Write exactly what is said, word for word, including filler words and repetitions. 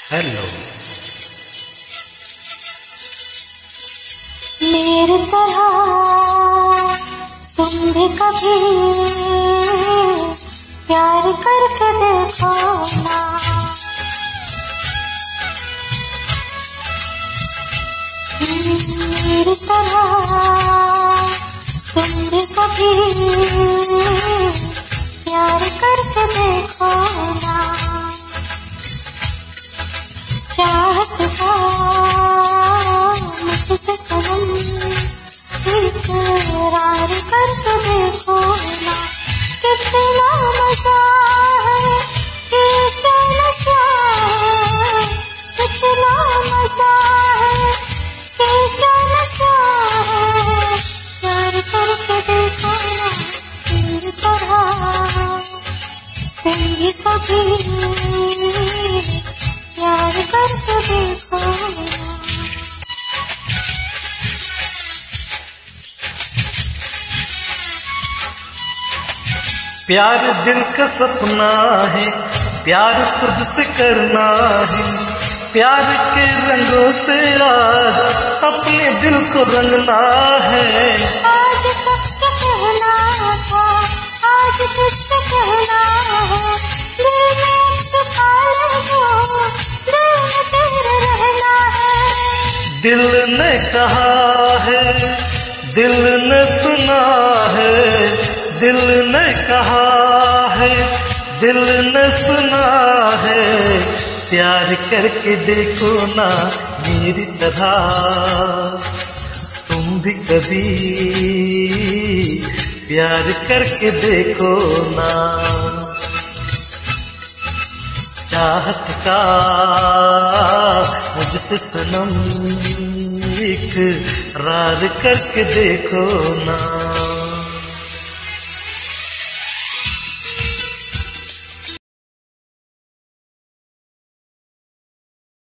Hello. मेरी तरह तुम भी कभी प्यार करके देखो ना। मेरी तरह तुम भी कभी प्यार करके देखो ना। चाहत का मुझसे सनम इकरार करके देखो ना। कितना मजा है, कैसा नशा है, कितना मजा है, कैसा नशा है। प्यार करके देखो ना मेरी तरह तुम भी कभी प्यार करके देखो ना। प्यार दिल का सपना है, प्यार तुझसे करना है। प्यार के रंगों से आज अपने दिल को रंगना है। आज सबसे कहना था, आज किससे कहना है। दिल में छुपा लो, दिल में तेरे रहना है। दिल ने कहा है, दिल ने सुना है। दिल ने कहा है, दिल ने सुना है। प्यार करके देखो ना मेरी तरह तुम भी कभी प्यार करके देखो ना। चाहत का मुझसे सनम इकरार करके देखो ना।